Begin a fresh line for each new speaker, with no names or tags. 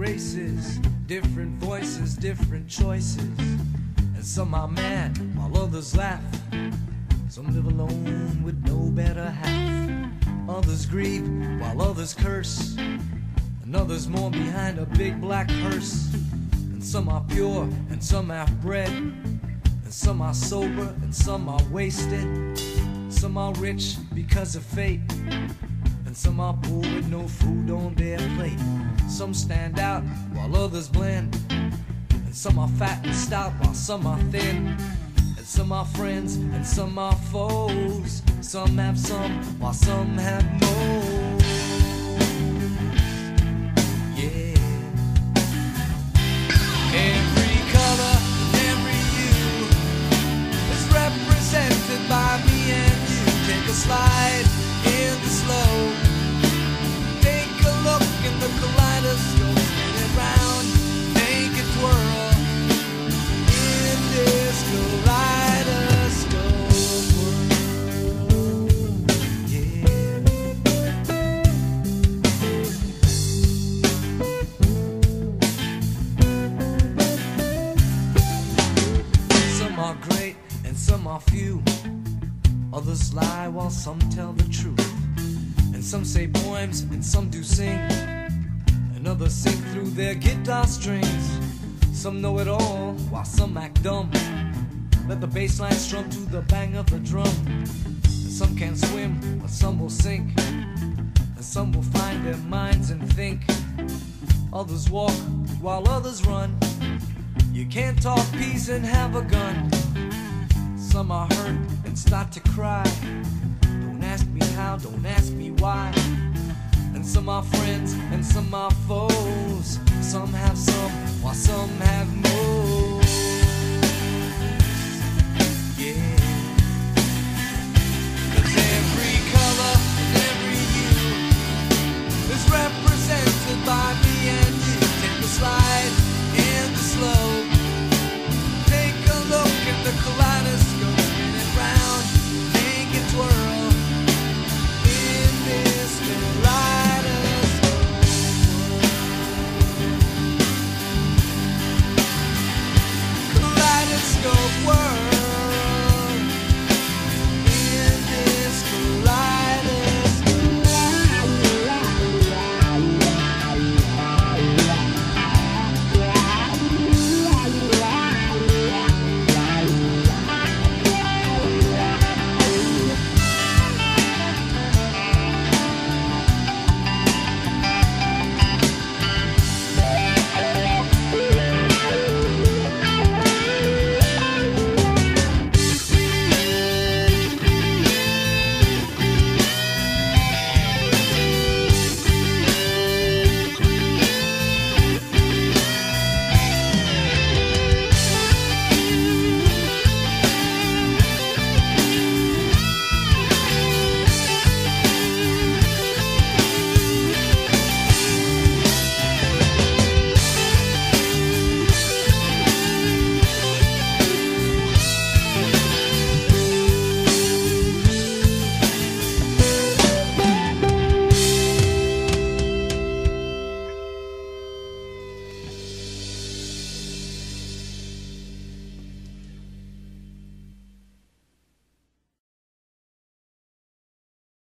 races, different voices, different choices. And some are mad while others laugh. Some live alone with no better half. Others grieve while others curse. And others mourn behind a big black hearse. And some are pure and some half-bred. And some are sober and some are wasted. Some are rich because of fate. And some are poor with no food on their plate. Some stand out while others blend. And some are fat and stout while some are thin. And some are friends and some are foes. Some have some while some have most. Yeah. Every color and every hue is represented by me and you. Take a slide in the slow. Take a look in the kaleidoscope. Spin it round, make it twirl. In this kaleidoscope world, yeah. Some are great and some are few. Others lie while some tell the truth. And some say poems and some do sing. And others sing through their guitar strings. Some know it all while some act dumb. Let the bass line strum to the bang of the drum. And some can't swim, but some will sink. And some will find their minds and think. Others walk while others run. You can't talk peace and have a gun. Some are hurt and start to cry. Don't ask me how, don't ask me why. And some are friends and some are foes. Some have some while some have more.